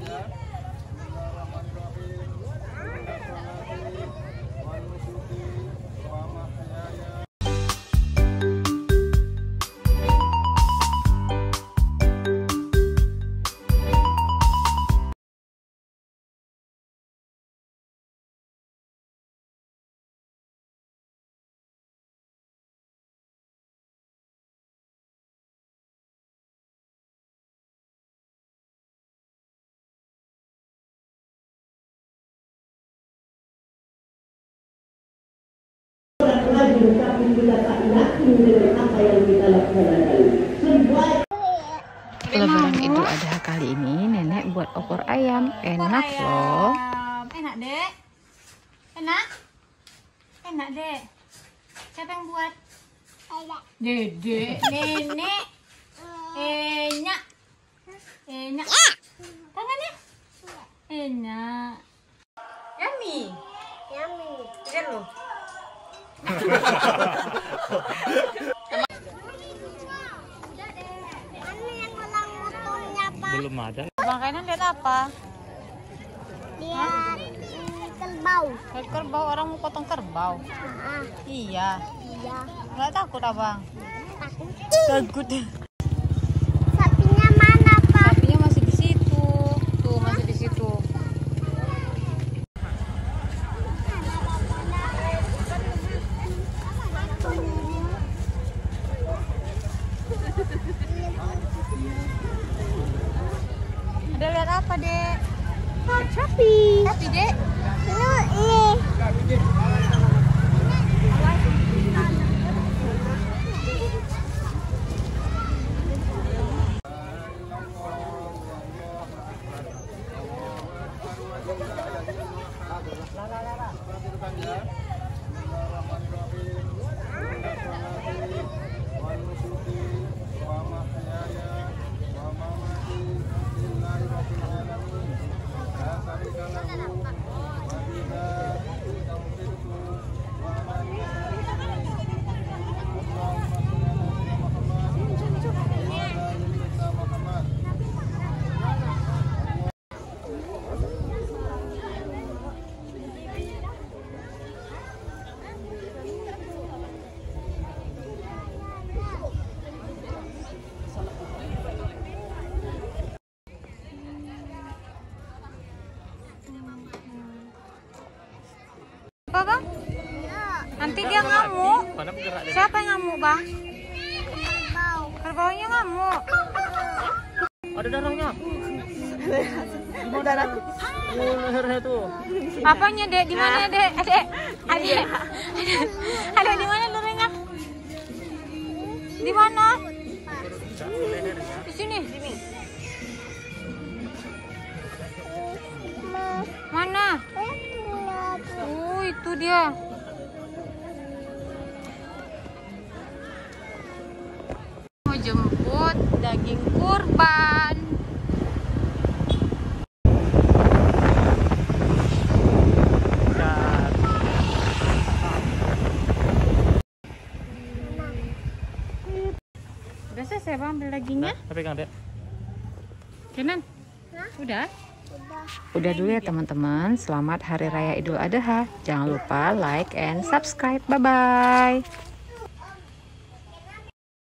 Lebaran Idul Adha kali ini nenek buat opor ayam, enak loh. Enak dek, enak, enak dek. Siapa yang buat? Dede, nenek, enak, enak. Tangannya, enak. Yummy, yummy. Lihat loh. Belum ada. Bang Kainan lihat apa? Lihat kerbau. Lihat kerbau, orang mau potong kerbau. Iya. Iya. Nggak takut abang? Takut. Takut. Sapinya mana, Pak? Sapinya masih di situ. Tuh masih di situ. Ada lihat apa, Dek? Sapi. Sapi, Dek. Ini. Apa, Bang? Nanti dia ngamuk. Siapa yang ngamuk, Bang? Kerbau. Kerbaunya ngamuk. Ada darahnya. Mau darah tuh. Lehernya tuh. Apanya, Dek? Di mana, Dek? Adek. Adek. Adek di mana lehernya? Di mana? Di sini. Mana? Itu dia. Mau jemput daging kurban. Udah selesai, Bang, ambil dagingnya. Tapi kan, Dek. Kenan. Udah? Udah dulu ya teman-teman, selamat Hari Raya Idul Adha. Jangan lupa like and subscribe. Bye-bye.